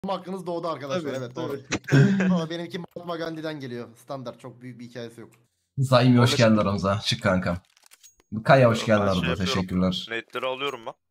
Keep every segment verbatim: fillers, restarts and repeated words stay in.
hakkınız doğdu arkadaşlar. Tabii, evet doğru. Ama benimki Mahatma Gandhi'den geliyor. Standart. Çok büyük bir hikayesi yok. Zaimi hoş geldin aramıza. Çık kankam. Kaya hoş geldin Ben şey aramıza. yapıyorum. Teşekkürler. Nate'leri alıyorum ben.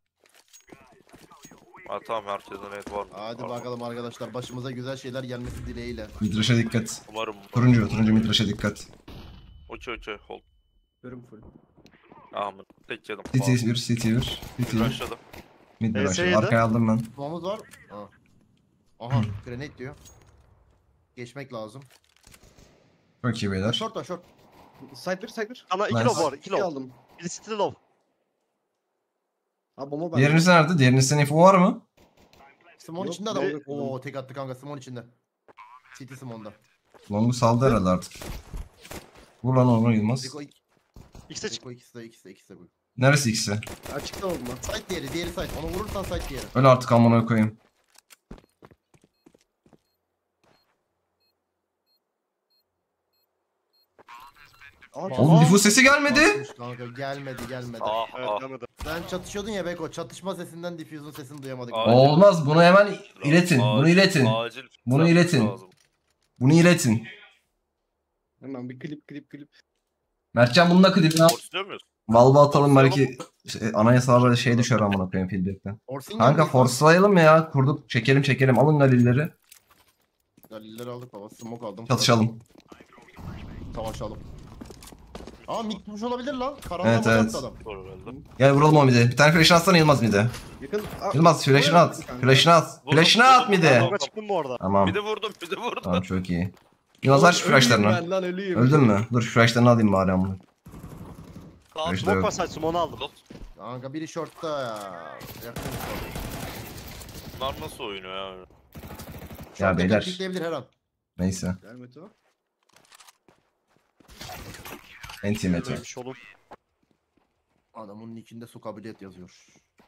Ha tamam, herkeste nate var. Hadi Var. bakalım arkadaşlar. Başımıza güzel şeyler gelmesi dileğiyle. Midraş'a dikkat. Umarım. Turuncu, turuncu Midraş'a dikkat. Okey okey hold. Görüm full. Amin. Tek yedim. City bir, City bir, City bir. Başladı. Midraş. Neyse, Arkaya aldım ben. Bomamız var. Aa. Aha. Grenade diyor. Geçmek lazım. Çok iyi beyler. Short var short. Side bir, side bir. Ana iki Nice. low var, iki İki low. aldım. Biri city low. Abi bomba ben. Diğeriniz nerede? Diğerinizin info var mı? Simon Yok, içinde ne- adam. Oo tek attı kanka. Simon içinde. City Simon'da. Long'u saldı herhalde artık. Vur lan onu Yılmaz. Rico, İkisi de çık. Rico ikisi de ikisi de ikisi de bu. Neresi ikisi? Açıkta oldu lan. Side diğeri, diğeri side. Onu vurursan side diğeri. Öyle artık amına koyayım. Aa, Oğlum difuz sesi gelmedi. Basmış Kanka gelmedi gelmedi. Ah Evet, ah. gelmedi. Sen çatışıyordun ya Beko. Çatışma sesinden diffuse'un sesini duyamadık. Aa. Olmaz. Bunu hemen iletin. Bunu Acil- iletin. Acil. Bunu Yapmak iletin. lazım. Bunu iletin. Hemen bir klip klip klip. Mertcan bununla klibini al. Force'luyor muyuz? Valve atalım belki şey, anayasalarda şey düşer amına koyayım feedback'ten. Forcing Kanka geldi. forcelayalım ya. Kurduk. Çekelim çekelim. Alın galilleri. Galilleri aldık baba. Smoke aldım. Çatışalım. Savaşalım. Aa mid push olabilir lan. Karanlığa Evet, evet, evet. adam. Doğru geldi. Gel vuralım o mide. Bir tane flash'ını atsana Yılmaz mide. Yakın. Aa, Yılmaz flash'ını at. Flash'ını at. Vurdum, Flash'ını at vurdum, mide. vurdum. Longa çıktın mı orada? Tamam. Bir de vurdum, bir de vurdum. Tamam çok iyi. Yılmaz ver şu flash'larını. Ölüyüm ben lan ölüyüm. Öldün mü? Dur şu flash'larını alayım bari amına. Sağ Flash'lar Smoke yok. var sadece onu aldım. Tut. Kanka biri shortta ya. Yakın short. Bunlar nasıl oynuyor ya? Ya Short beyler. yakın pikleyebilir her an. Neyse. Gel Meto. Entimeto. Neymiş oğlum? Adamın içinde su kabiliyet yazıyor.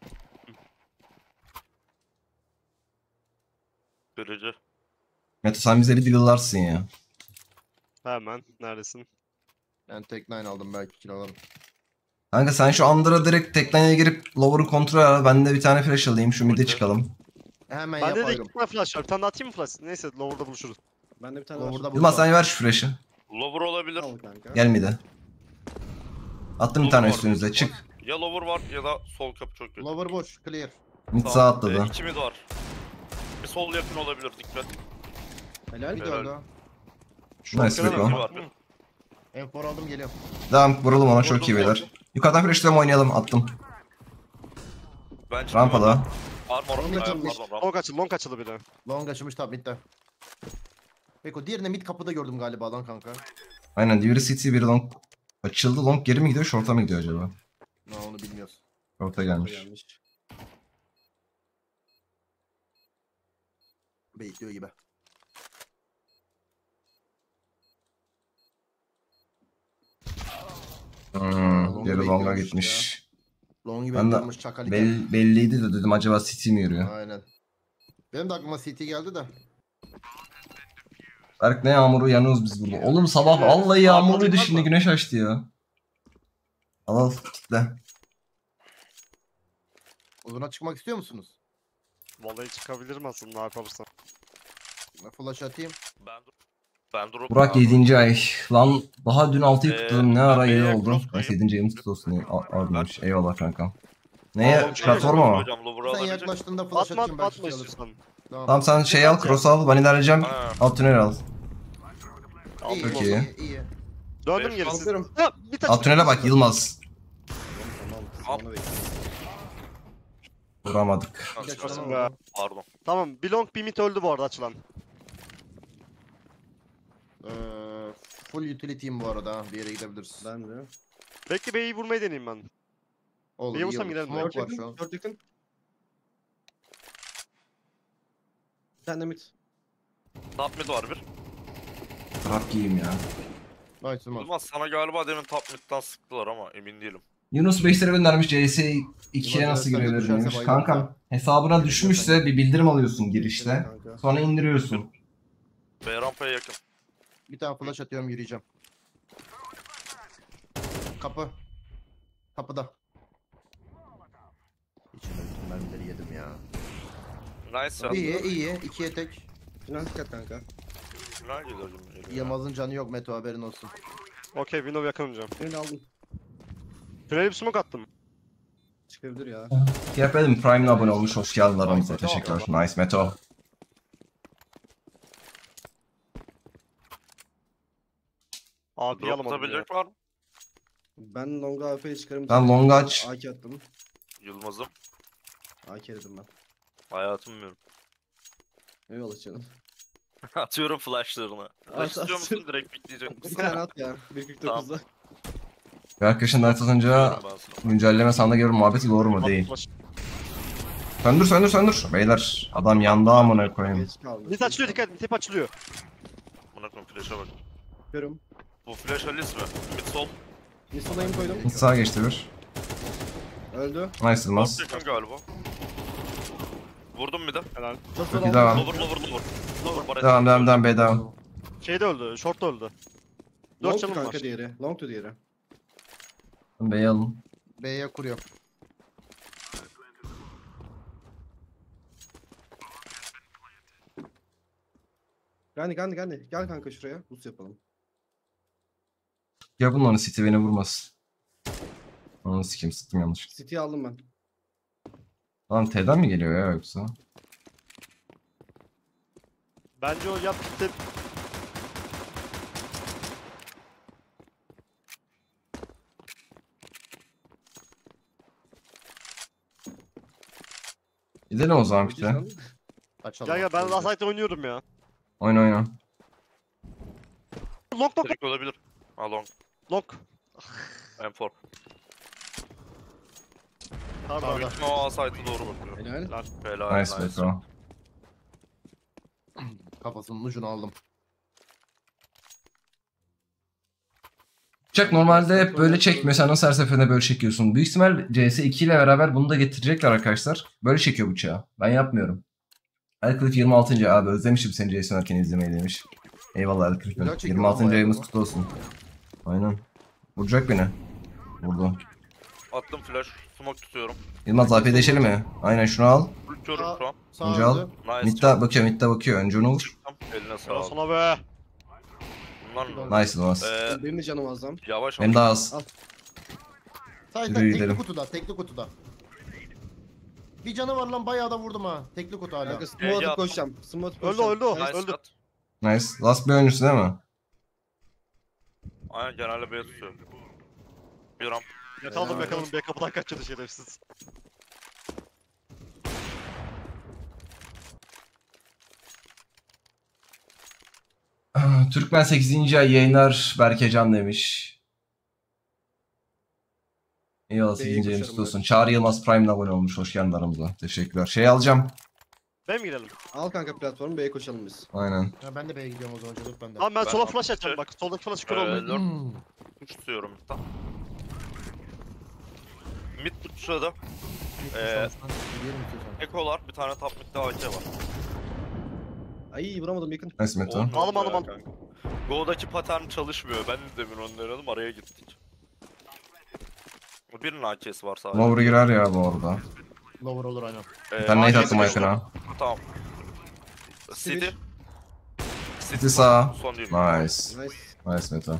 Kırıcı. Meto sen bize bir deallarsın ya. Hemen. Neredesin? Ben tek nine aldım belki kill alırım. Kanka sen şu Under'a direkt tekneye girip lower'ı kontrol al. Ben de bir tane flash alayım. Şu mid'e Okey. çıkalım. Hemen Bende de yapayım. iki tane flash var. Bir tane daha atayım mı flash? Neyse lower'da buluşuruz. Bende bir tane Lower'da var. bu- Yılmaz sen ver şu flash'ı. Lover olabilir. Al kanka. Gel mid'e. Attım bir tane üstünüze. Çık. Ya lover var ya da sol kapı çok kötü. Lower boş. Clear. Mid Tamam, sağ e, atladı. iki mid var. Bir sol yakın olabilir, dikkat. Helal. Bir Helal. öldü. Nice Yakın Beko. var bir. M four aldım geliyorum. Devam vuralım ona çok Vurdum, iyi beyler. vurdum. Yukarıdan flash'larımı oynayalım. Attım. Ben çıktım Rampada. oradan. Armor, Long ay, açılmış. pardon, ramp. Long açıldı, long açıldı bile. Long açılmış top midde. Beko diğerini mid kapıda gördüm galiba lan kanka. Aynen biri city biri long. Açıldı long geri mi gidiyor short'a mı gidiyor acaba? Ne onu bilmiyoruz. Short'a gelmiş. Gelmiş. Bekliyor gibi. Hmm, Long'u geri long'a bekliyormuş gitmiş. Long gibi Ben de bekliyormuş çakal iken. Bell, belliydi de dedim acaba city mi yürüyor? Aynen. Benim de aklıma C T geldi de. Berk ne yağmuru yanıyoruz biz burada. Oğlum sabah vallahi yağmurluydu Anladık şimdi mı? güneş açtı ya. Al al kitle. Uzuna çıkmak istiyor musunuz? Vallahi çıkabilirim aslında ne yaparsam. Ben flash atayım. Ben dur. Ben durup. Burak yedinci ay. Lan daha dün altıyı Ee, kutladım ne ara ben iyi B'ye oldu. cross Neyse koyayım. yedinci ayımız kutlu olsun. Ardıymış. Eyvallah kankam. Neye? Tamam, Platforma mı? Hocam, lover'ı Sen alabilecek. yaklaştığında flash Atma atayım atma belki atma şey alırsın. istiyorsan. Tamam. Tamam sen şey al, cross al, ben ilerleyeceğim. Ha. Alt tünel al. İyi, Çok iyi, iyi. iyi, iyi. Döndüm Beş geri siz. Kalkıyorum. Ha, bir taç. Alt tünele bak Yılmaz. Tamam Al. tamam. Sonra bekle. Vuramadık. Ha, Geç Çıkarsın lan be. Pardon. Tamam, bir long bir mid öldü bu arada açılan. Ee, full utility'im bu arada ha. Bir yere gidebiliriz. Ben de. Belki B'yi vurmayı deneyeyim ben. Olur İyi iyi olsam olur. gidelim. Smoke Dört var şu yakın. an. Dört yakın. Bir tane mid. Top mid var bir. Bırak yiyeyim ya. Nice Yılmaz. Yılmaz sana galiba demin top mid'den sıktılar ama emin değilim. Yunus beş lira göndermiş C S ikiye Yılmaz nasıl arasında girebilir düşerse demiş. bayılırım Kankam hesabına düşmüşse bir bildirim alıyorsun girişte. Kanka. Sonra indiriyorsun. B rampaya yakın. Bir tane flash atıyorum yürüyeceğim. Kapı. Kapıda. İçine bütün mermileri yedim ya. Nice ya. İyi iyi. İkiye tek. Final dikkat kanka. Final geliyor cümle. Yılmaz'ın canı yok Meto, haberin olsun. Okey, window yakınacağım. Final aldım. Tünele bir smoke attım. Çıkabilir ya. Yapalım. Prime'le abone olmuş. Hoş geldin aramıza. Nice, Teşekkürler. Nice Meto. Abi Drop'ta alamadım ya. bilecek var mı? Ben longa A P'ye çıkarım. Ben longa aç. A K attım. Yılmaz'ım. A K dedim ben. Hayatım bilmiyorum. Eyvallah canım. Atıyorum flashlarını. Flash At, at. istiyor musun? Direkt pikleyecek Bir misin? tane at ya. bir kırk dokuzda. Bir arkadaşın dert atınca Atıyorum ben sana. güncelleme sanda görür muhabbeti doğru mu? Değil. Söndür söndür söndür. Beyler adam yandı amına koyayım. Geç kaldı. Mid açılıyor, dikkat, mid hep açılıyor. Buna koyayım flash'a bak. Görüm. Bu flash Alice mi? Mid sol. Mistolayım koydum. Hiç sağa geçti bir. Öldü. Nice Yılmaz. Çok yakın galiba. Vurdum bir de. Helal. Çok Çok zor iyi oldu. devam. Lover lover lover. Lover baret. Devam devam devam B devam. Şey de öldü, short da öldü. Dört Long to canım kanka var. diğeri. Long to diğeri. B'yi alın. B'ye kuruyor. Gandhi Gandhi Gandhi. Gel kanka şuraya. Boost yapalım. Ya bunların City beni vurmasın. Onu sikeyim sıktım yanlış. City'yi aldım ben. Lan T'den mi geliyor ya yoksa? Bence o yaptı. Gidelim o zaman bir de. Tamam. Açalım. Gel gel, ben last night'te oynuyorum ya. Oyna oyna. Long long Trick olabilir. Ha long. long. M four. Pardon. Abi gitme o A site'e doğru bakıyor. Helal. Helal. Nice Metro. Kafasının ucunu aldım. Bıçak normalde hep böyle çekmiyor. Sen nasıl her seferinde böyle çekiyorsun? Büyük ihtimal C S iki ile beraber bunu da getirecekler arkadaşlar. Böyle çekiyor bıçağı. Ben yapmıyorum. Elcliffe yirmi altıncı abi özlemişim seni Jason Erken izlemeyi demiş. Eyvallah Güzel Elcliffe. çekiyor yirmi altıncı ama ayımız ya. kutlu olsun. Aynen. Vuracak beni. Vurdu. Attım flash. Smoke tutuyorum. Yılmaz A P değişelim mi? Aynen şunu al. Tutuyorum şu an. Sağ Önce al. öldü. Nice. Mid'de bakıyor, mid'de bakıyor. Önce onu vur. Eline Ya sağlık. sana be. Bunlar mı? Nice Yılmaz. Ee, Benim de canım az lan. yavaş Benim daha az. Sayda Yürü tekli gidelim. kutuda, tekli kutuda. Bir canı var lan, bayağı da vurdum ha. Tekli kutu hala. Kanka Ee, smoke atıp ya- koşacağım. Smoke atıp Öldü, koşacağım. öldü o. Nice. Nice Öldü. shot. Nice. Last bir oyuncusu değil mi? Aynen genelde B tutuyor. Bir ramp. Yakaladım Helal. yakaladım. B kapıdan kaçıyordu şerefsiz. Ah, Türkmen sekizinci ay yayınlar Berkecan demiş. Eyvallah B'ye sekizinci ayın koşarım kutlu olsun. ben. Çağrı Yılmaz Prime'le abone olmuş. Hoş geldin aramıza. Teşekkürler. Şey alacağım. Ben mi girelim? Al kanka platformu B'ye koşalım biz. Aynen. Ya ben de B'ye gidiyorum o zaman, çocuk bende. Tamam ben Ben sola altı flash açacağım şey- bak. Soldaki flash kör Ee, olmayı. lord Hmm. tutuyorum midden. Mid tut şurada. Ee, Diyelim istiyorsan. Ekolar, bir tane top midde A K var. Ay vuramadım yakın. Nice Meto. On Alım, numara alım, alım. kanka. Go'daki pattern çalışmıyor. Ben de demin onu denedim, araya gittik. Birinin A K'si var sadece. Lower girer ya bu arada. Lower olur aynen. Ee, Ben nade A K'si attım düştü. Aykan'a. Tamam. City. City sağ. Son değil. Nice. Nice. Nice Meto.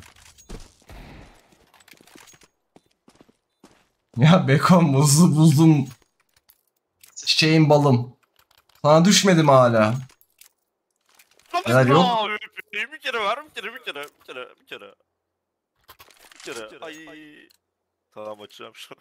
Ya Beko muzlu buldum. Çiçeğin balım. Sana düşmedim hala. Neler yok? Aa, Bir kere ver, bir kere, bir kere, bir kere, bir kere. Bir kere. Ay. Tamam açacağım şu an.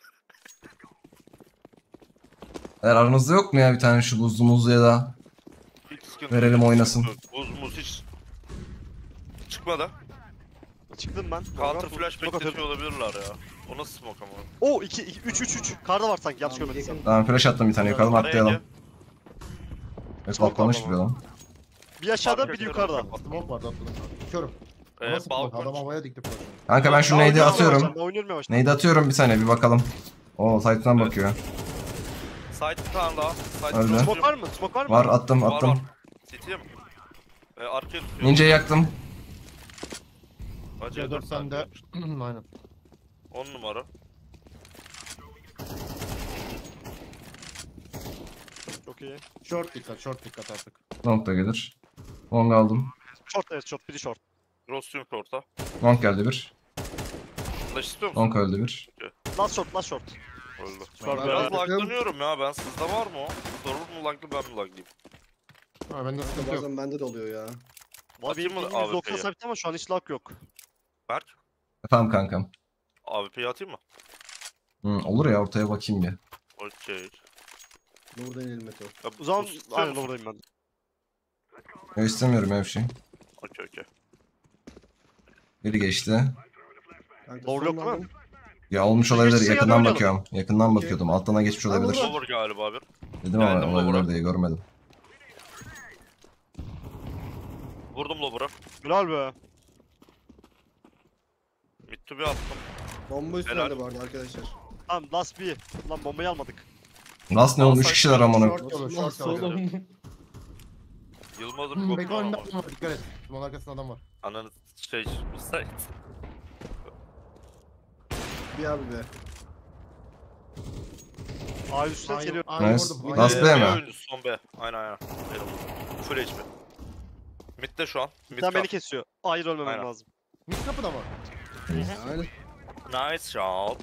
Eğer aranızda yok mu ya bir tane şu buzlu muzlu ya da Hiç sıkıntı verelim yok. oynasın. Buz muz hiç çıkmadı. Çıktım ben. Counter flash Smoke atıyorum. bekletiyor olabilirler ya. O nasıl smoke ama? Oo iki üç üç üç. Karda var sanki yanlış Tamam, görmediysem. yakın. Tamam flash attım bir tane yukarıdan Araya atlayalım. gel. Evet Smoke balkonmuş var gibi lan. Bir aşağıda Arka bir de kere yukarıda. kapat. Smoke vardı, atladım. Körüm. Ee, Nasıl smoke? balkon. Adam havaya dikti flash'ı. Kanka ben şu Aa, nade'i oynuyorum atıyorum. yavaştan, ben Oynuyorum yavaştan. Nade'i atıyorum bir saniye bir bakalım. Oo site'dan Evet. bakıyor. Side bir tane daha. Side Öldü. bir tane. Smoke var mı? Smoke var mı? Var attım Var, attım. var. City'ye mi? Ee, arkaya tutuyor. Ninja'yı yaktım. Acı C dört dört sende. tane. Aynen. on numara. Çok iyi. Short dikkat, short dikkat artık. Long da gelir. Long aldım. Short evet short. Biri short. Rostuyum short'a. Long geldi bir. Flash istiyor musun? Long öldü bir. Last short last short. Öldü. Süper Ben- be. Biraz ben- laglanıyorum ya ben. Sizde var mı o? Sorun mu laglı ben mi laglıyım? Ha bende sıkıntı yok. Bazen bende de oluyor ya. Valla Atayım benim mı bildiğim A W doksan P'ye? sabit ama şu an hiç lag yok. Berk. Efendim kankam. A W P'yi atayım mı? Hı, olur ya ortaya bakayım bir. Okey. Buradan inelim Meto. Ya, O zaman boost istiyor aynen musun? oradayım ben. Ya istemiyorum ya bir şey. Okey okey. Biri geçti. Kanka, Doğru yok son değil mi? aldım. Ya olmuş Geçti, olabilir. yani Yakından oynayalım. bakıyorum. Yakından Okey. bakıyordum. Alttan geçmiş Abi olabilir. vurma. Lower galiba bir. Dedim ama Geldim olabilir lower'a. diye görmedim. Vurdum lower'a. Helal be. Mid to be attım. Bomba Helal. üstünde bu arada arkadaşlar. Tamam last bir. Lan bombayı almadık. Nasıl ne olmuş Alsak- kişiler amına. Short yolu, short Nasıl yolu. oğlum? Yılmaz'ın Hmm, bir Beko koptu önünde ama. adam var, dikkat et. Small arkasında adam var. Ananı şey müsait. Bir abi be. A üstüne Ay, geliyor. ay Nice. vurdum. Last ay. B Ee, mi? B oyuncusu son B. Aynen aynen. Benim. Full H P. Mid'de şu an. Mid Sen beni kap. kesiyor. Hayır ölmemem Aynen. lazım. Mid kapıda mı? Aynen. Nice shot.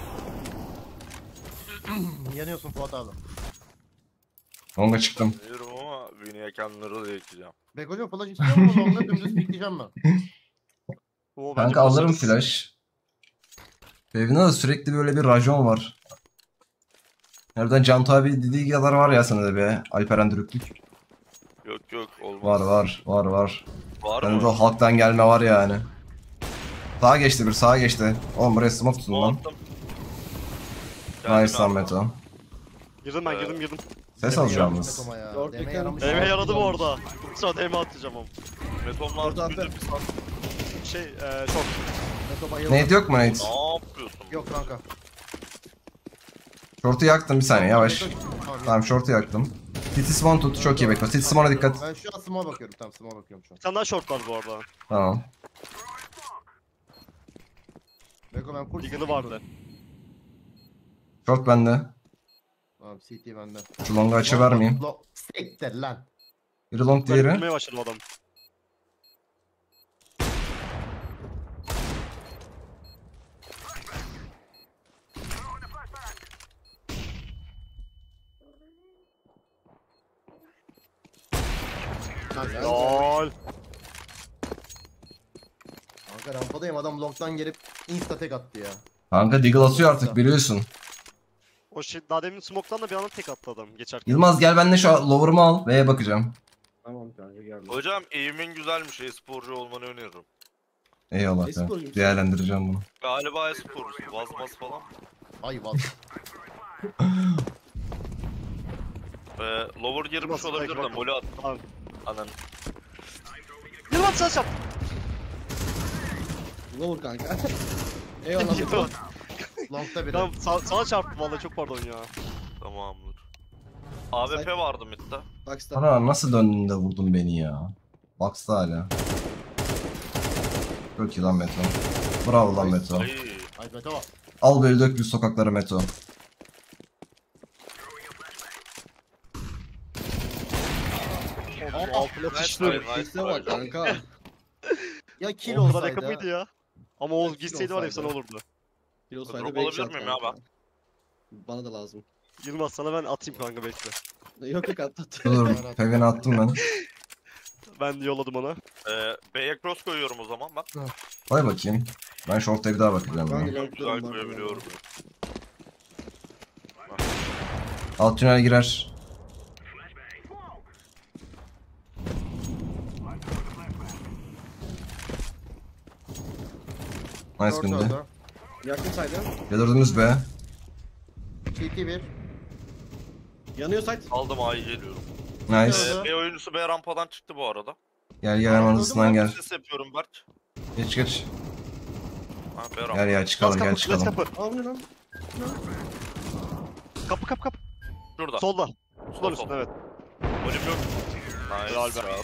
Yanıyorsun Fuat abi. Long'a çıktım. Biliyorum ama Vini'ye kendini de ekleyeceğim. Beko'cum flash istiyor musun? Onunla dümdüz pikleyeceğim ben. Oo, bence Kanka alırım basarız. flash. Evine de sürekli böyle bir rajon var. Nereden Cantu abi dediği kadar var ya sana da be. Alperen Dürüklük. Yok yok olmaz. Var var var var. Var Yani de mı? halktan gelme var yani. Sağa geçti bir sağa geçti. Oğlum buraya smoke tutun O lan. attım. Nice lan Meto. Girdim ben Ee, girdim girdim. Ses alacağımız. Betoma ya. Dört Deme dikkat. yaramış. Deme Abi, yaradı bu yanlış. orada. Sonra deme atacağım ama. Betonla Orada artık abi. bir saat. Şey eee çok. Beto bayıldı. Nate yok mu Nate? Ne yapıyorsun? Yok kanka. Short'u yaktım bir saniye yavaş. Beto- Tamam, Tamam short'u yaktım. City spawn tut çok iyi bekle. City spawn'a dikkat. Ben şu an smoke'a bakıyorum. Tamam smoke'a bakıyorum şu an. Bir tane daha short var bu arada. Tamam. Beko ben full Deagle'ı vardı. Short bende. Tamam C T bende. Şu long'u açı vermeyeyim. Lo- Siktir lan. Biri long Böyle diğeri. vurmaya başladı adam. Kanka, Lol. kanka rampadayım adam long'dan gelip insta tek attı ya. Kanka Deagle atıyor artık biliyorsun. O şey daha demin smoke'tan da bir anda tek attı adam geçerken. Yılmaz gel benimle şu lower'ımı al. V'ye bakacağım. Tamam kanka geldim. Hocam eğimin güzelmiş. E-sporcu olmanı öneririm. Eyvallah. Esporcuyum Ya. sen. Değerlendireceğim bunu. Galiba e-sporcusun. Vazmaz falan. Ay vaz. Ee, lower girmiş Nasıl olabilir de bakalım. molly at. Tamam. Ananı. Yılmaz sen çap. Ne olur kanka. Eyvallah Meto. Long'da biri. Tamam sa sana çarptım vallahi çok pardon ya. Tamamdır. A W P vardı midde. Box'ta. Sana nasıl döndün de vurdun beni ya? Box'ta hala. Çok iyi lan Meto. Bravo lan Meto. Ay. Ay Beto. Al böyle dök bir sokaklara Meto. Altına Nice sıçtı. try, nice Sesine bak try. kanka. Ya kill O kadar olsaydı. yakın mıydı ya? Ama o Kill gitseydi var ya efsane olsaydı. olurdu. Bir olsaydı Drop belki alabilir şart miyim kanka. ya ben? Bana da lazım. Yılmaz sana ben atayım kanka bekle. Yok yok at at. Dur Pevini attım ben. Ben yolladım ona. Ee, B'ye cross koyuyorum o zaman ben. Koy bakayım. Ben short'a bir daha bakacağım. Ben ya. de Çok güzel longlarım var. koyabiliyorum. Alt tünel girer. Nice Short gündü. öldü. Yaktım saydı. Yadırdınız be. C T bir. Yanıyor site. Aldım A'yı geliyorum. Nice. Ee, B oyuncusu B rampadan çıktı bu arada. Gel gel hemen hızlısından gel. Ses yapıyorum Berk. Geç geç. Ha B rampa. Gel ya çıkalım Let's gel kapı, let's çıkalım. kapı. Aa bu ne lan? Kapı kapı kapı. Şurada. Solda. Sol, Sular sol. üstünde evet. Volüm yok. Helal Nice be. shot.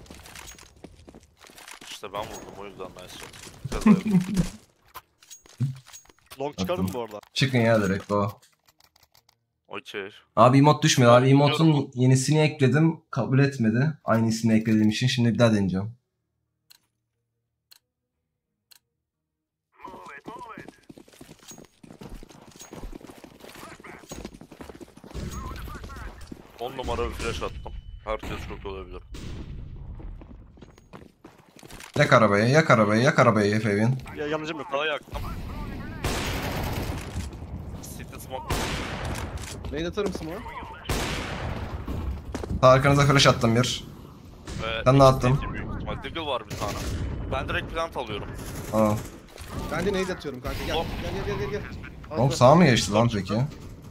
İşte ben vurdum o yüzden nice shot. Kazandım. Long çıkardın mı bu arada? Çıkın ya direkt o. Okey. Abi emot düşmüyor. Abi emotun Biliyorum. yenisini ekledim. Kabul etmedi. Aynı ismini eklediğim için. Şimdi bir daha deneyeceğim. on numara bir flash attım. Herkes çok olabilir. Yak arabayı, yak arabayı, yak arabayı Fevin. Ya yanıcım yok. Daha yaktım. City smoke. Neydi atarım smoke? Sağ arkanıza flash attım bir. Ve Ben de iki attım. city büyük ihtimal. Deagle var bir tane. Ben direkt plant alıyorum. Aa. Ben de neydi atıyorum kanka gel. Hop. Gel gel gel gel. gel. Oğlum sağa mı geçti lan peki? Ne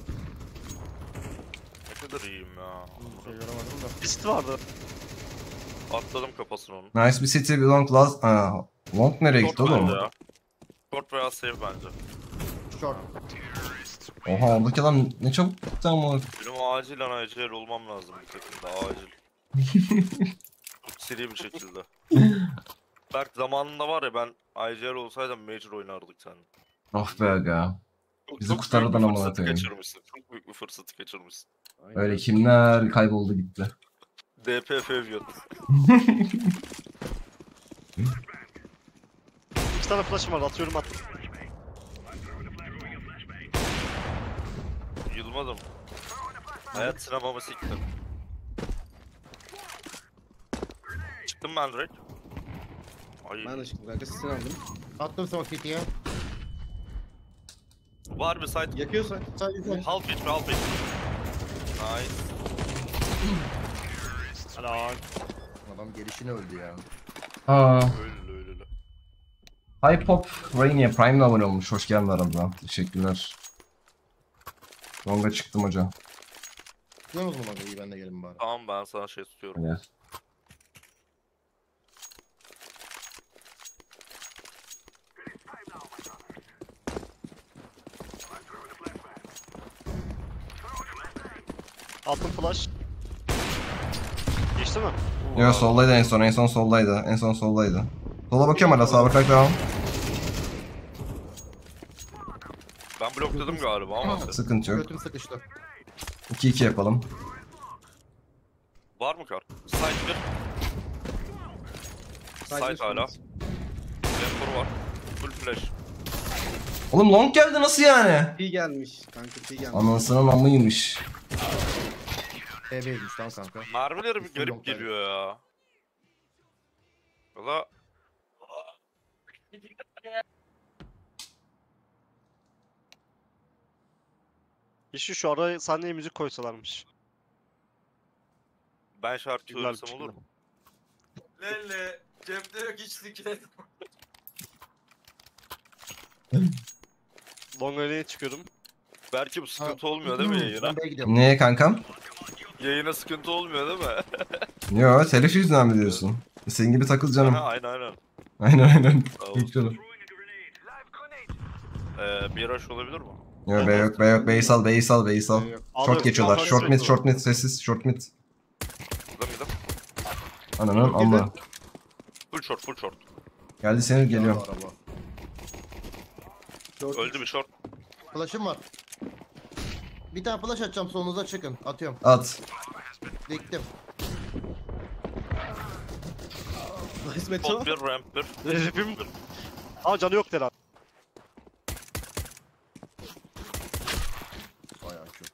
kadar iyiyim ya. Şey göremedim da. Bir sit vardı. Atladım kafasını onun. Nice bir city, bir long last. Aa, long nereye gitti Short oğlum? bence ya. Short veya save bence. Short. Oha oradaki adam ne çabuk gitti ama. Benim acilen acil olmam lazım bir takımda acil. Çok seri bir şekilde. Berk zamanında var ya ben I G L olsaydım Major oynardık sen. Oh be aga. Çok, Bizi çok kurtarırdın büyük bir amına fırsatı koyayım. kaçırmışsın. Çok büyük bir fırsatı kaçırmışsın. Aynen. Öyle kimler kayboldu gitti. D P Faviot. İki tane flash'ım var atıyorum attım. Yılmadım. Hayat sinemamı siktim. Çıktım ben direkt. Ay Ben de çıktım kanka sesini aldım. Attım smoke city'ye. var bir site. Yakıyorsan. Sadece Half pitch mi half pitch. Nice. Helal. adam gelişini öldü ya. Aa. Öyle öyle öyle. High Pop Rainier Prime'le abone olmuş. Hoş geldin aramıza. Teşekkürler. Long'a çıktım hocam. Biliyor musun bana? İyi ben de gelin bari. Tamam ben sana şey tutuyorum. Gel. Attım flash. Geçti mi? Yo soldaydı en son. En son soldaydı. En son soldaydı. Sola bakıyorum hala. Sağa bakarak devam. Ben blokladım galiba ama. Sıkıntı yok. Götüm sıkıştı. iki iki yapalım. Var mı kar? Site bir. Site hala. Vapor var. Full flash. Oğlum long geldi nasıl yani? P gelmiş kanka P gelmiş. Anasının amıymış. B B'ymiş lan kanka. Mermileri bir Full garip long tane. geliyor ya. Valla İşte şu araya sahneye müzik koysalarmış. ben şarkı Güzel bir söylesem olur çıkıyor. mu? Lele, cebde yok hiç siklet. Long lane'e çıkıyorum. Belki bu sıkıntı olmuyor değil mi yayına? Ben B'ye gidiyorum. Neye kankam? Yayına sıkıntı olmuyor değil mi? Yo telif yüzünden mi diyorsun? Senin gibi takıl canım. Aha, aynen aynen. Aynen aynen. Sağ ol. Yok canım. Ee, bir rush olabilir mi? Yo be yok be yok. Beysal beysal beysal. Yok. Short geçiyorlar. Aldım, Short mid aldım. short mid sessiz short mid. Gidelim gidelim. Ananın amma. Full short full short. Geldi seni geliyor. Araba. Öldü bir short. Flash'ım var. Bir tane flash atacağım solunuza çıkın. Atıyorum. At. Diktim. Nice Meto. Top bir ramp bir. Rapim. Ama canı yok herhalde. Bayağı çok.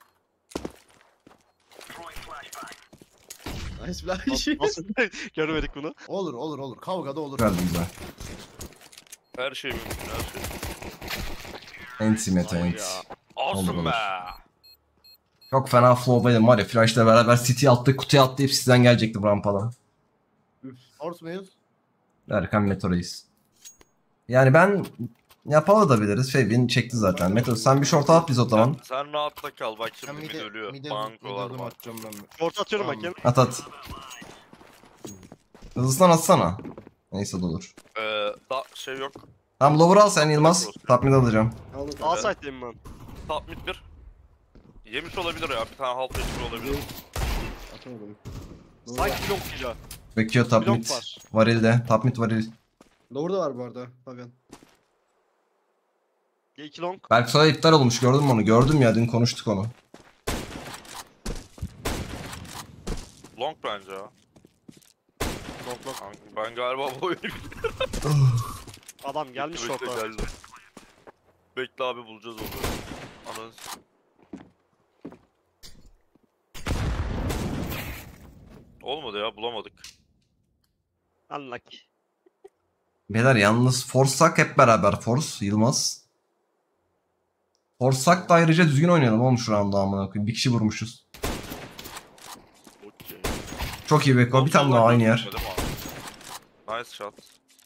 Nice flash. Nasıl? Görmedik bunu. Olur olur olur. Kavgada olur. Geldi güzel. Her şey mümkün her şey. Enti meta Ay enti. ya. Olur, Awesome olur. be. Çok fena flow'daydım var ya. Flash'la beraber City'ye attık, kutuya atlayıp sizden gelecektim rampadan. Horse muyuz? Erkan Meto reis. Yani ben yapabiliriz. Fevin çekti zaten. Meto sen bir short at biz o zaman. Sen, sen rahatla kal bak Ben şimdi mid mide, ölüyor. mide, Bankolar mide zoom var. atacağım ben. Short atıyorum Tamam. bakayım. At at. Hızlısından atsana. Neyse de olur. Ee, da şey yok. Tamam lower al sen Yılmaz. Top mid alacağım. Aldım A kanka. site'deyim ben. Top mid bir. Yemiş olabilir ya. Bir tane half H P olabilir. Atamadım. Sanki blok ya. Bekliyor top Blok mid. var. Varilde. Top mid varil. Lower da var bu arada. Fabian. iki long. Belki sonra iptal olmuş gördün mü onu? Gördüm ya dün konuştuk onu. Long bence ya. Long long. Kanka, Ben galiba bu oyunu Adam gelmiş Bekle, short'a. geldi. Bekle abi bulacağız onu. Ananı s- Olmadı ya bulamadık. Unlucky. Beyler yalnız Forsak hep beraber Force Yılmaz. Forsak da ayrıca düzgün oynayalım oğlum şu anda amına koyayım. Bir kişi vurmuşuz. Okey. Çok iyi Beko. Bir tane daha aynı yer. Gözükmedi mi abi? Nice shot.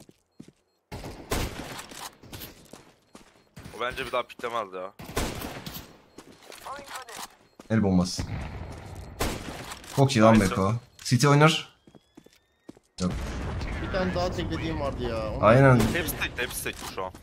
O bence bir daha piklemez ya. El bombası. Çok iyi lan Nice. Beko. City oynar. Bir tane daha teklediğim vardı ya. Onu- Aynen. Hepsi tek, hepsi tek şu an.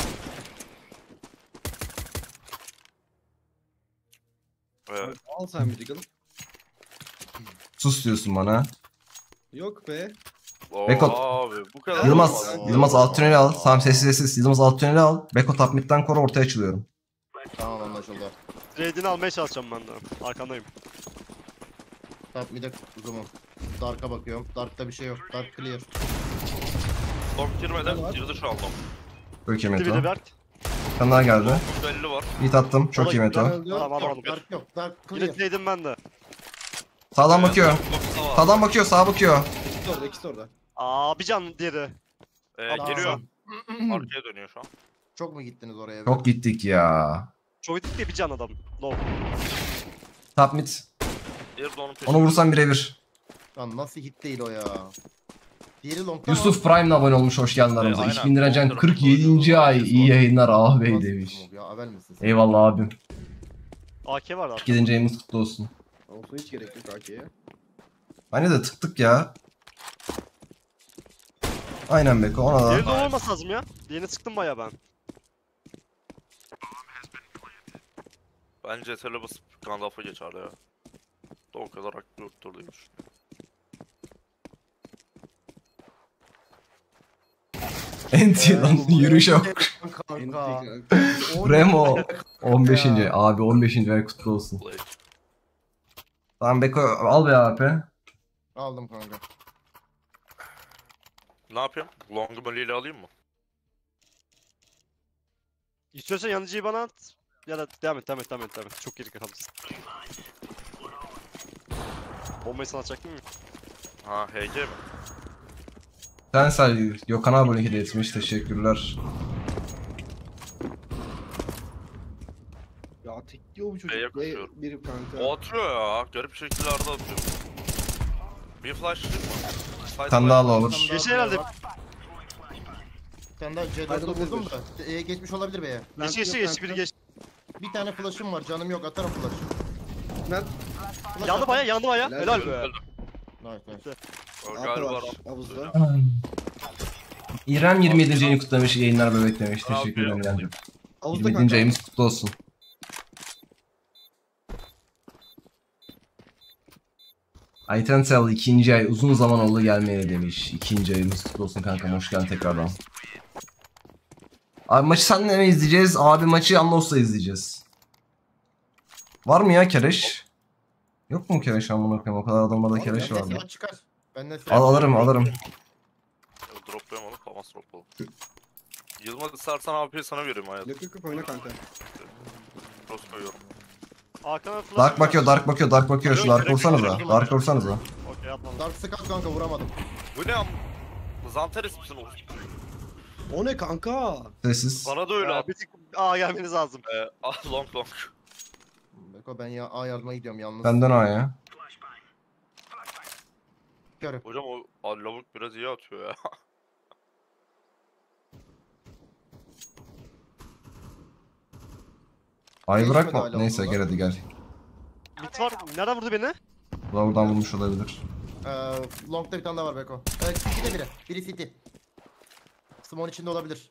Evet. Al sen bir Deagle. Sus diyorsun bana. Yok be. Oo, Beko. abi bu kadar Yılmaz, olmaz. Yılmaz alt tüneli al. Tamam sessiz sessiz. Yılmaz alt tüneli al. Beko top mid'den koru ortaya açılıyorum. Tamam anlaşıldı. Trade'ini almaya çalışacağım ben de. Arkandayım. Top mid'e uzunum. Dark'a bakıyorum. Dark'ta bir şey yok. Dark clear. Top girmeden girdi şu an long. Çok iyi Bir de Meto. Berk. Bir tane daha geldi. belli var. Hit attım. Çok iyi Olay- Meto. Yok, Tamam, yok, tamam. Dark yok. Dark Yine clear. trade'im ben de. Sağdan bakıyor. Topsa var. Sağdan bakıyor. Sağa bakıyor. İkisi orada, ikisi orada. Aa bir can diğeri. Ee, Tamam. geliyor. Arkaya dönüyor şu an. Çok mu gittiniz oraya? Çok gittik ya. Çok dik diye bir can adam. No. Top mid. Diğeri de onun peşinde. Onu vursan birebir. Lan nasıl hit değil o ya? Diğeri long'da Yusuf Prime'le abone olmuş. Hoş geldin aramıza. aynen. iki bin lira can On kırk yedinci ay. İyi yayınlar ağabey demiş. Ya haber misin sen? Eyvallah abim. A K var abi. Gidince yayınımız kutlu olsun. Olsun hiç gerek yok A K'ye. Hani de tıktık ya. Aynen Beko ona da. Diğeri de olması lazım ya. Diğerini sıktım baya ben. Bence tele basıp Gandalf'a geçer ya. Da o kadar haklı yoktur diye düşünüyorum. Enti lan yürüyüş yok. Kanka. Remo on beşinci abi on beşinci ay kutlu olsun. Play. Tamam Beko al be abi. Aldım kanka. Ne yapayım? Long ile alayım mı? İstiyorsan yanıcıyı bana at. Ya da devam et, devam et, devam et, devam et. Çok geri kalmışsın. Bombayı sana atacaktım mı? Ha H G mi? Sensel Gökhan abi hediye etmiş teşekkürler. Ya tek diyor bu B'ye çocuk. B koşuyorum. bir kanka. O atıyor ya. Garip şekillerde atıyor. Bir flash değil mi? Bir tane daha lower. Bir tane Geçen daha herhalde. var. Bir tane daha C Haydi dört'ü vurdum bakalım. da. E, geçmiş olabilir be. Ben Geçti geçti yok geçti biri kanka. geçti. Bir tane flash'ım var. Canım yok. Atarım flash. Ben Flash Yandı attım. baya, yandı baya. Helal Helal olsun. be. Öldü. Nice nice. O Arka galiba var Rambo. havuzda. İrem yirmi yedinci ayını kutlamış yayınlar bebek demiş. Ne Teşekkür ederim yapıyor? İrem'cim. Havuzda yirmi yedinci kanka. ayımız kutlu olsun. Aytensel ikinci ay uzun zaman oldu gelmeye demiş. İkinci ayımız kutlu olsun kankam hoş geldin tekrardan. Abi maçı senle mi izleyeceğiz? Abi maçı Anlos'la izleyeceğiz. Var mı ya kereş? Yok mu kereş amına koyayım? O kadar adamlarda kereş var mı? Silah çıkar. Ben de Al alırım alırım. Droplayamadım. Famas dropladım. Yılmaz istersen A P'yi sana vereyim hayatım. Yok yok yok oyna kanka. Cross koyuyorum. Arkana flash. Dark bakıyor, Dark bakıyor, Dark bakıyor. Şu Dark vursanıza. Dark vursanıza. Okey atmadım. Dark Scout kanka vuramadım. Bu ne am? Zanteres misin oğlum? O ne kanka? Sessiz. Bana da öyle Ee, at. bir tık A gelmeniz lazım. Ee, ah long long. Beko ben ya A yardıma gidiyorum yalnız. Benden o ya. Körüm. Hocam o ah, lavuk biraz iyi atıyor ya. Ay Değişmedi bırakma. hala Neyse onlar. gel hadi gel. Mit var. Nereden vurdu beni? Buradan vurmuş olabilir. Ee, Long'da bir tane daha var Beko. Evet City'de biri. Biri City. Smon içinde olabilir.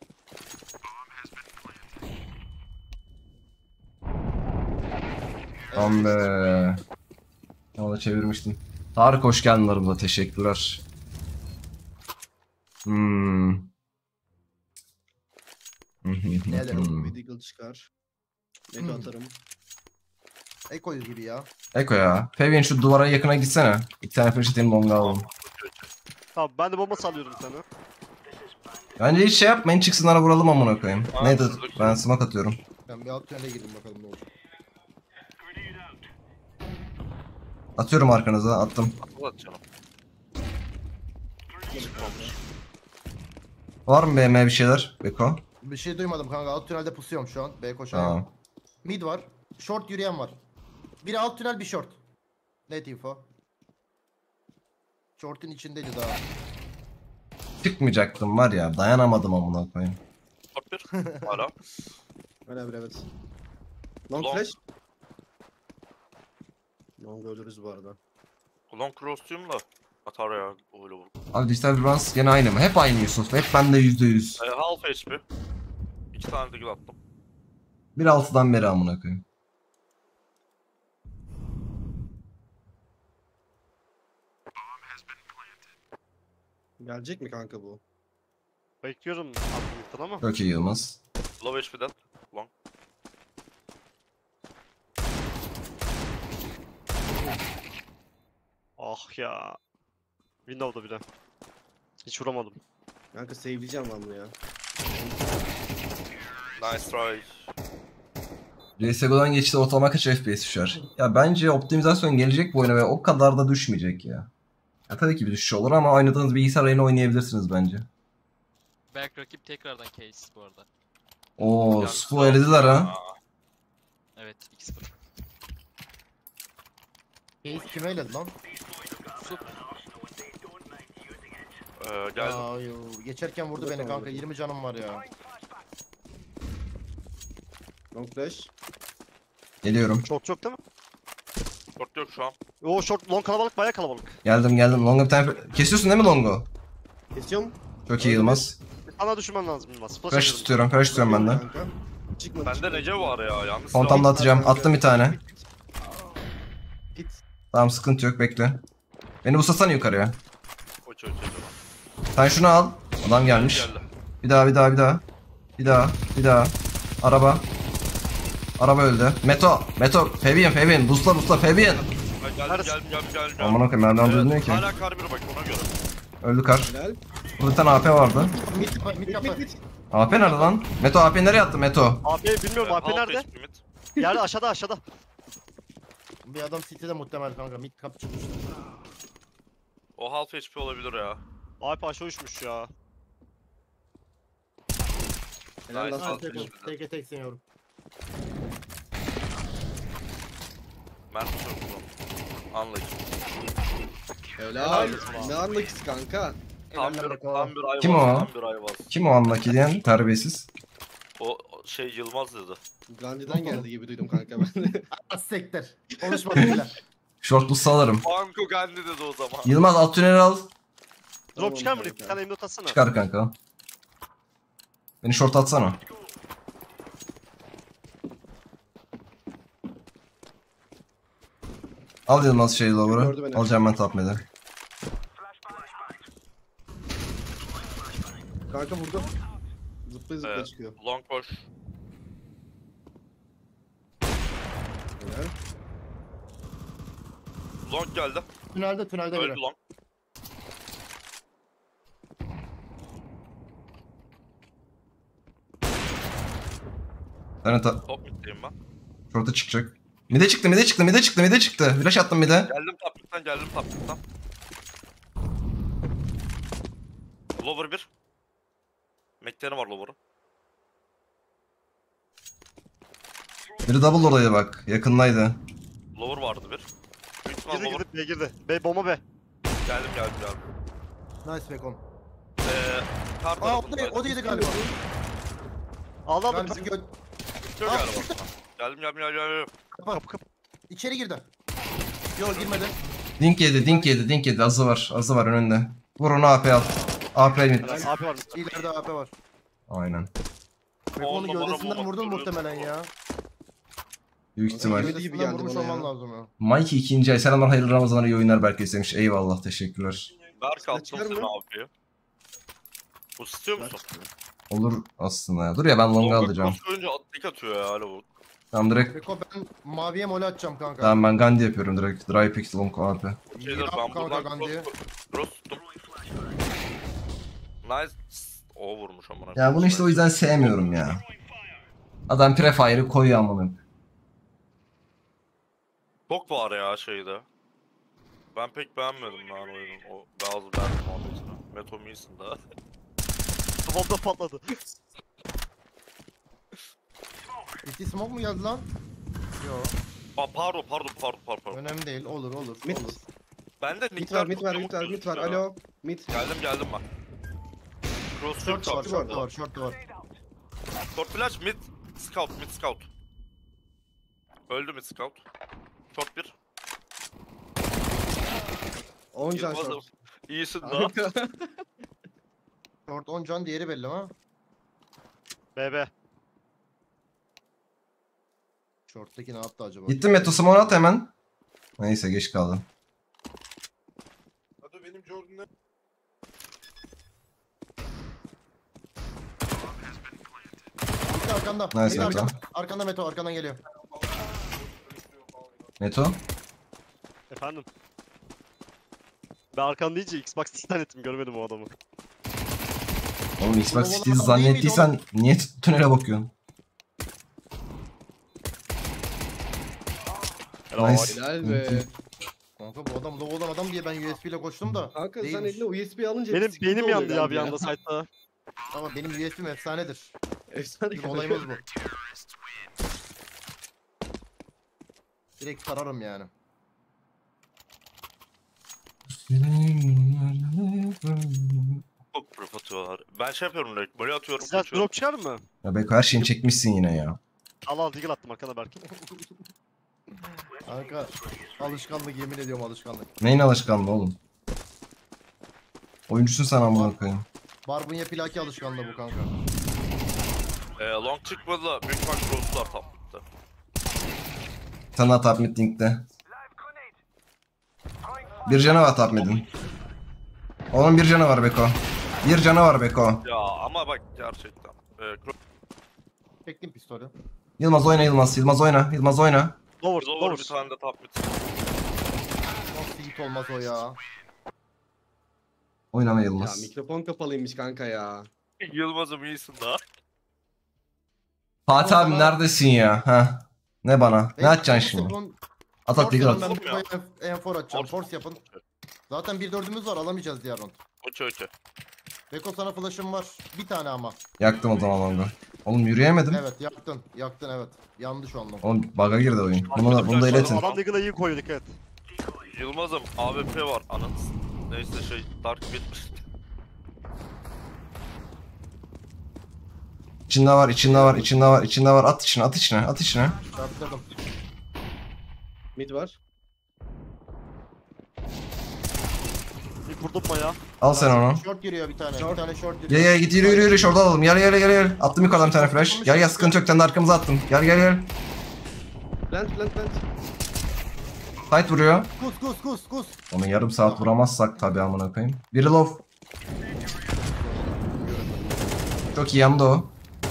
Tamam be. Ona çevirmiştim. Tarık hoş geldin aramıza. Teşekkürler. Hmm. Neler oldu? Bir Deagle çıkar. Mega Hmm. atarım. Eko'yuz gibi ya. Eko ya. Fabian şu duvara yakına gitsene. İki tane flash atayım longa alalım. Tamam ben de bomba sallıyorum bir tane. Bence hiç şey yapmayın çıksınlara vuralım amına koyayım. Aa, Neydi? şuradaki- Ben smoke atıyorum. Ben bir alt tünele girdim bakalım ne olacak. Atıyorum arkanıza attım. Atlat canım. Çıkmamış. Var mı B M bir şeyler? Beko. Bir şey duymadım kanka. Alt tünelde pusuyorum şu an. B koşan. Tamam. Mid var. Short yürüyen var. Biri alt tünel bir short. Net info. Short'un içindeydi daha. Çıkmayacaktım var ya dayanamadım amına koyayım. Top bir. Hala. Öyle bir evet. Long Long. flash. Long ölürüz bu arada. Ulan cross'luyum da. Atar ya. Öyle vur. Abi dijital Rans gene aynı mı? Hep aynı Yusuf. Hep bende yüzde yüz. E, half H P. İki tane de gül attım. bir altıdan beri amına koyayım. Gelecek mi kanka bu? Bekliyorum aklımdan ama. Çok iyi Yılmaz. Low H P'den. Long. Ah ya. Window'da bile. Hiç vuramadım. Kanka save'leyeceğim ben bunu ya. Nice try. C S G O'dan geçti ortalama kaç F P S düşer? Ya bence optimizasyon gelecek bu oyuna ve o kadar da düşmeyecek ya. Ya tabii ki bir düşüş olur ama oynadığınız bilgisayar oyunu oynayabilirsiniz bence. Belki rakip tekrardan case bu arada. Oo, Yani- Sfu elediler ha. Evet iki sıfır. Case kime eledi lan? Sup. Ee, geldim. Aa, yo, geçerken vurdu beni kanka. yirmi canım var ya. Long flash. Geliyorum. Short çok değil mi? Short yok şu an. Oo short long kalabalık bayağı kalabalık. Geldim geldim. Long'a bir tane... Kesiyorsun değil mi Long'u? Kesiyorum. Çok iyi Yılmaz. Sana düşürmen lazım Yılmaz. Flash Flash atıyorum. tutuyorum. Flash tutuyorum ben de. Kanka. Çıkmadı. Bende çıkmadı. Nece var ya. Yalnız Fontamda atacağım. Attım bir tane. Git. Tamam sıkıntı yok bekle. Beni buslasana yukarıya. Oç oç oç. Sen şunu al. Adam gelmiş. Geldi. Bir daha bir daha bir daha. Bir daha bir daha. Araba. Araba öldü. Meto. Meto. Fabian Fabian. Busla busla Fabian. Ha, geldim Neresi? geldim geldim geldim. Aman okuyayım merdiven dönüyor ki. Hala kar bir bak ona göre. Öldü kar. Helal. Burada bir tane A P vardı. Mid, mid Mid kapı. mid mid. A P nerede lan? Meto A P nereye attı Meto? A P bilmiyorum A P Half nerede? H P mid. Yerde aşağıda aşağıda. Bir adam City'de muhtemel kanka. Mid kapı çıkmış. O half H P olabilir ya. A P aşağı uçmuş ya. Helal Nice. lan. Aa, Half tek H ol. P'den. Tek tek seniyorum. Mert çok uzun. Anlayış. Helal. Ne anlakisi kanka? Tam Helal bir, Beko. tam bir ayvaz. Kim o? Tam bir ayvaz. Kim o anlaki diyen terbiyesiz? O o şey Yılmaz dedi. Gandhi'den geldi gibi duydum kanka ben. Az sektir. Konuşmadım bile. Short boost alırım. Banko Gandhi dedi o zaman. Yılmaz alt tüneli al. Tamam Drop çıkar mı? kanka. Bir tane emniyet atsana. Çıkar kanka. Beni short atsana. Al Yılmaz şey Gördü lower'ı. beni. Alacağım ben top mid'i. Kanka vurdu. Zıplaya zıplaya Evet. çıkıyor. Long push. Helal. Long geldi. Tünelde tünelde Öldü biri. long. Ben ta Top middeyim ben. short'a çıkacak. Mide çıktı, mide çıktı, mide çıktı, mide çıktı. Flash attım mide. Geldim top midden geldim top midden. Lower bir. Mekleri var lower'ın. Biri double oradaydı bak. Yakındaydı. Lower vardı bir. Büyük ihtimal Girdi lower. girdi B girdi. B bomba B. Geldim geldim geldim. Nice Bekon. Eee... Kar Aa o da, o da yedi galiba. Aldı aldı Galiba bizim. gö... Yok Aa, galiba sana. Geldim geldim geldim geldim. Kapı kapı. İçeri girdi. Yok girmedi. Dink yedi, dink yedi, dink yedi. Azı var, azı var önünde. Vur onu A P al. A P mid. A P var mı? İleride A P var. Aynen. Bekon'u numara gövdesinden bulmak vurdun duruyorsun. muhtemelen ya. Büyük ihtimal. Öyle gibi Gövdesinden geldi vurmuş bana olman ya. lazım ya. Mikey ikinci ay. Selamlar, hayırlı Ramazanlar, iyi oyunlar belki istemiş. Eyvallah, teşekkürler. Berk Silah attım çıkar seni mı? abiye. Bu istiyor musun? Olur aslında ya. Dur ya ben longa alacağım. Cross koyunca tek atıyor ya hala bu. Tamam direkt. Beko ben maviye mole atacağım kanka. Tamam ben Gandhi yapıyorum direkt. Dry pick long A P. Şeyler Yap ben kanka buradan Gandhi'yi. cross, cross tuttum. Nice. O vurmuş amına. Ya bunu işte o yüzden sevmiyorum ya. Adam prefire'ı koyuyor amına. Çok var ya şeyde. Ben pek beğenmedim lan oyunun o bazı ben muhabbetini. Metom iyisin daha. Kafamda patladı. City smoke mu geldi lan? Yo. Aa, pardon pardon pardon pardon. pardon. Önemli değil. Olur olur. Mid. Olur. Ben de Mid var, mid var, mid var, mid var. Alo. Mid. Geldim geldim bak. Cross Short short var, short short short var, short var. Short flash mid scout mid scout. Öldü mid scout. Short bir. on can Yılmaz short. İyisin daha. Short on can, diğeri belli ha. B B. Short'taki ne yaptı acaba? Gittim Meto Smoke at hemen. Neyse geç kaldım. Hadi benim Jordan'ı. Gitti arkanda. Nice Nice Meto. arkanda. Arkanda Meto, arkandan geliyor. Meto. Efendim. Ben arkan deyince Xbox zannettim, görmedim o adamı. Oğlum Xbox Oğlum, City adam değil miydi zannettiysen niye tünele bakıyorsun? Helal. Nice. Helal be. Kanka bu adam low olan adam diye ben U S B ile koştum da. Kanka sen değilmiş. eline U S B alınca Benim sıkıntı beynim oluyor yandı ya galiba bir anda site'da. Ama benim U S B'm efsanedir. Efsane Bizim kanka. olayımız bu. Direkt sararım yani. Çok proof atıyorlar. Ben şey yapıyorum direkt. Böyle atıyorum. Silah kaçıyorum. drop çıkar mı? Ya Beko her şeyini çekmişsin yine ya. Al al deagle attım arkana Berk. Kanka alışkanlık, yemin ediyorum alışkanlık. Neyin alışkanlığı oğlum? Oyuncusun sen amına koyayım. Barbunya plaki alışkanlığı bu kanka. Ee, long çıkmadı da büyük ihtimal cross'lar taplıkta. Sen daha top mid linkte. Bir canı var top mid'in. Onun bir canı var Beko. Bir canı var Beko. Ya ama bak gerçekten. Ee, cross Çektim pistolü. Yılmaz oyna Yılmaz. Yılmaz oyna. Yılmaz oyna. Lower, lower bir lower. tane de top mid. Nasıl hit olmaz o ya. Oynama Ya Yılmaz. mikrofon kapalıymış kanka ya. Yılmaz'ım iyisin daha. Fatih abi neredesin ya? Ha? Ne bana? Ne atacaksın şimdi? At at Force diggle yapın, at. ben buraya en for atacağım. Force. Force yapın. Zaten bir dördümüz var, alamayacağız diğer round. Okey okey. Beko sana flash'ım var. Bir tane ama. Yaktım o zaman longu. Oğlum yürüyemedim. Evet yaktın. Yaktın evet. Yandı şu an long. Oğlum bug'a girdi oyun. Bunu, bunu da iletin. Adam deagle'a iyi koyuyor, dikkat et. Yılmaz'ım A W P var anın. Neyse şey Dark bitmiş. İçinde var, içinde var, içinde var, içinde var. At içine, at içine, at içine. Çarptırdım. Mid var. Bir vurdum ya. Al sen onu. Short giriyor bir tane. Short. Bir tane short Gel giriyor. gel git yürü yürü yürü şurada alalım. Gel gel gel gel. Attım yukarıdan bir tane flash. Gel gel sıkıntı yok. Sen de arkamıza attım. Gel gel gel. Plant plant plant. Tight vuruyor. Kus kus kus kus. Onu yarım saat vuramazsak tabii amına koyayım. Biri low. Çok iyi yandı o.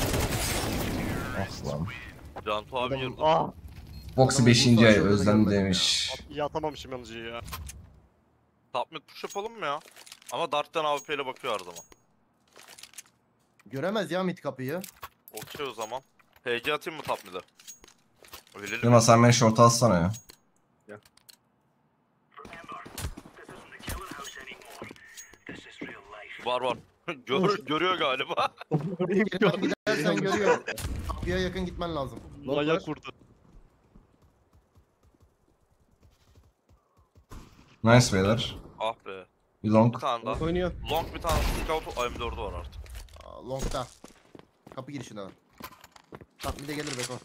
Aslan. Cantu abi girdi. Ah. Box'u beşinci ay özlem demiş. İyi atamamışım yanıcıyı ya. Top mid push yapalım mı ya? Ama Dark'tan A W P ile bakıyor her zaman. Göremez ya mid kapıyı. Okey o zaman. H G atayım mı top mid'e? Öyle mi? Yılmaz sen beni short alsana ya. Var var. Gör, görüyor galiba. Yakın gidersen görüyor. Kapıya yakın gitmen lazım. Manyak vurdu. Nice beyler. Ah be. Bir Bir long. tane daha. Long oynuyor. Long bir tane scout A M dördü var artık. Aa, long'da. Kapı girişinde var. Bak bir de gelir Beko.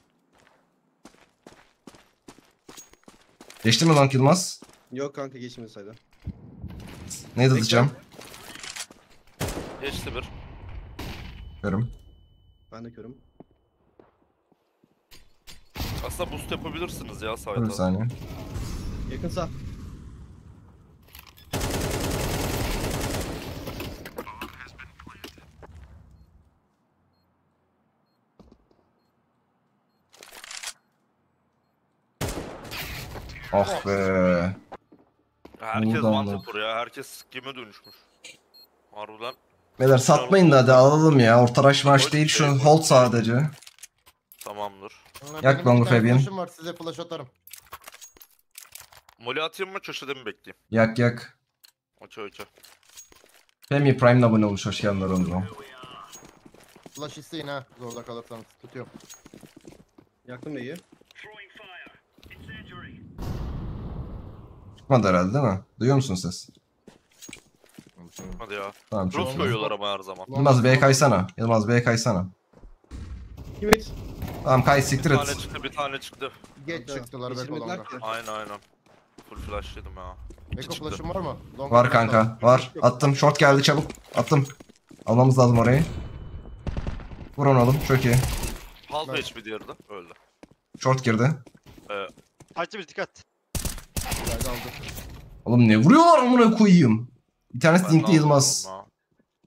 Geçti mi long Yılmaz? Yok kanka geçmedi sayda. Ne atacağım? Geçti bir. Görüm. Ben de körüm. Aslında boost yapabilirsiniz ya Dur bir sayda. saniye. Yakın sağ. Ah be. Herkes Buradan one da. topper ya. Herkes skime dönüşmüş. Harbiden. Beyler satmayın da hadi alalım ya. Orta rush maç değil şu hold sadece. Tamamdır. Benim Yak bir longu tane Fabian. flash'ım var, size flash atarım. Molly atayım mı köşede mi bekleyeyim? Yak yak. Okey okey. Femi Prime'le abone olmuş. Hoş geldin Ronzo. Flash isteyin ha, zorda kalırsanız. Tutuyorum. Yaktım B'yi. Çıkmadı herhalde değil mi? Duyuyor musun ses? Hadi ya. Tamam çok Cross iyi. koyuyorlar ama her zaman. Yılmaz B'ye kaysana. Yılmaz B'ye kaysana. Kimit? Tamam kay siktir Bir tane et. çıktı bir tane çıktı. Geç çıktılar Beko Geçirmediler longa. ki. Aynen aynen. Full flash yedim ya. Beko çıktı. flash'ın var mı? Long Var flash kanka. lazım. Var. Attım. Short geldi çabuk. Attım. Almamız lazım orayı. Vurun oğlum. Çok iyi. Half Evet. H P diğeri de öldü. Short girdi. Kaçtı bir dikkat. Geldi aldı. Oğlum ne vuruyorlar amına koyayım. Bir tanesi Ben Dinkli de Yılmaz. aldım ha.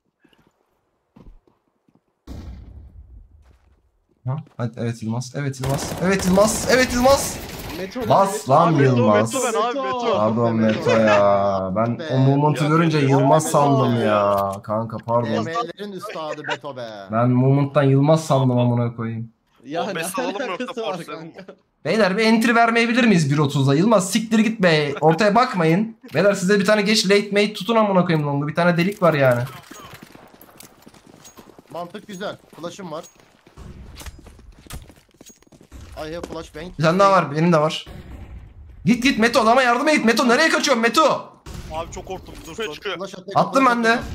Ha? Hadi evet Yılmaz. Evet Yılmaz. Evet Yılmaz. Evet Yılmaz. Meto Bas lan Abi, Meto, Yılmaz. Meto ben abi Meto. Pardon Meto. Meto ya. Ben Be. o moment'u Ya, görünce Meto. Yılmaz Meto. sandım ya. Kanka pardon. D M'lerin üstadı Beto be. Ben moment'tan Yılmaz sandım amına koyayım. Ya On ne beş alalım mı yoksa alakası var forcelayalım mı? kanka? Beyler bir entry vermeyebilir miyiz bir otuzda? Yılmaz siktir git be. Ortaya bakmayın. Beyler size bir tane geç late mate tutun amına koyayım longu. Bir tane delik var yani. Mantık güzel. Flash'ım var. I have flashbang. Bir tane daha var. Benim de var. Git git Meto adama yardıma git. Meto nereye kaçıyorsun Meto? Abi çok korktum dur Çıkıyor dur. çıkıyor. Flash at- Attım flash ben de. atacağım.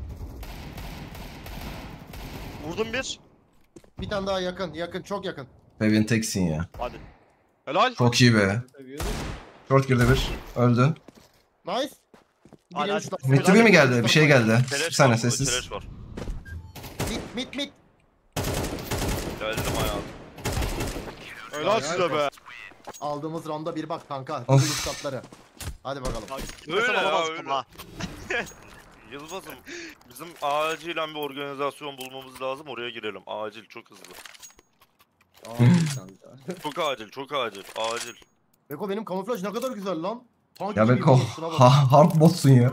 Vurdum bir. Bir tane daha yakın, yakın, çok yakın. Fabian teksin ya. Hadi. Helal. Çok iyi be. Short girdi bir. Öldü. Nice. Hadi, Biri hadi. üç tane- Mid to be mi geldi? Bir şey geldi. Bir Keleş saniye var burada, sessiz. keleş var. Mid, mid, mid. Geldim hayatım. Helal size be. Aldığımız rounda bir bak kanka. Of. Of. Üstadları. Hadi bakalım. Öyle Öyle ya, alamazdım öyle. ha. Yılmaz'ım bizim acilen bir organizasyon bulmamız lazım, oraya girelim. Acil, çok hızlı. Abi kanka. Çok acil, çok acil, acil. Beko benim kamuflaj ne kadar güzel lan. Tank Ya gibi Beko bir şuna bak. ha, hard botsun ya.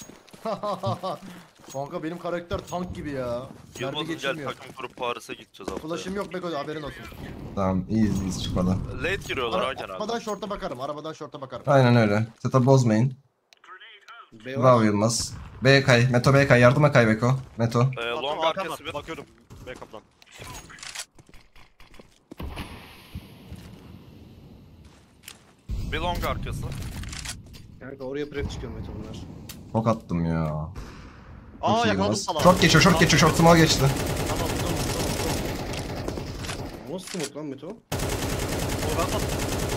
Kanka benim karakter tank gibi ya. Mermi Yılmaz'ım gel geçirmiyor. takım kurup Paris'e gideceğiz haftaya. Flash'ım yok Beko, haberin olsun. Tamam iyiyiz iyiyiz çıkmadan. Late giriyorlar ha Ara- genelde. arabadan short'a bakarım, arabadan short'a bakarım. Aynen öyle. Setup bozmayın. B var. Bravo Yılmaz. B kay. Meto B kay. Yardıma kay Beko. Meto. Ee, Attım, long arkam arkası var. bir. Bakıyorum. Backup'dan. Bir long arkası. Kanka oraya prep çıkıyor Meto bunlar. Çok attım ya. Çok Aa iyi yakaladım Yılmaz. sana. Short geçiyor, short geçiyor, short small geçti. Tamam, tamam, tamam, tamam. Nasıl smoke lan Meto? O ben attım.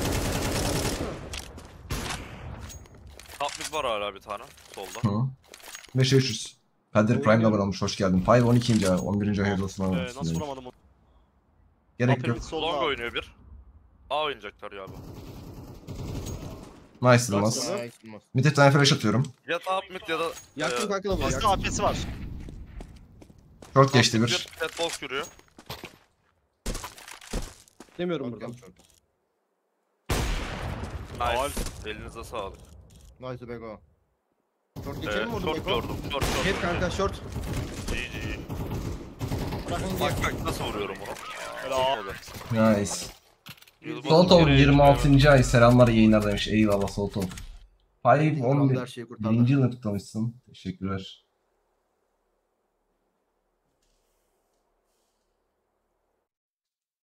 Top mid var hala bir tane solda. Hı. beşe üç yüz. Kadir Prime'le abone olmuş. Hoş geldin. beş on ikinci on birinci hayırlı olsun. Ee, abi. nasıl vuramadım onu? Gerek yok. Aferin, Long solda. oynuyor bir. A oynayacaklar ya bu. Nice Yılmaz. Nasıl? Nice, Yılmaz. Bir de tane flash atıyorum. Ya top mid ya da... Yaktım e, kanka da bu. Aslında Yaktım. A P'si var. Short geçti top mid bir. Cat boss görüyor. Demiyorum Short buradan. yap, short. Nice. Elinize sağlık. Nice Beko. Short Ee, geçelim mi vurdum short Beko? gördüm. Short short. Hep kanka short. G G. Bırakın Bak diye. bak nasıl vuruyorum onu. Helal. Olmadı. Nice. Yılmaz'ın Soltov geri yirmi eğilmeye altıncı ay selamlar yayınlar demiş. Eyvallah Soltov. beş on Her bir. şeyi kurtardı. Birinci yılını kutlamışsın. Teşekkürler.